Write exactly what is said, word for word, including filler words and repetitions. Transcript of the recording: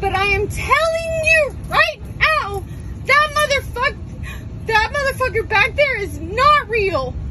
But I am telling you right now, that motherfucker, that motherfucker back there is not real.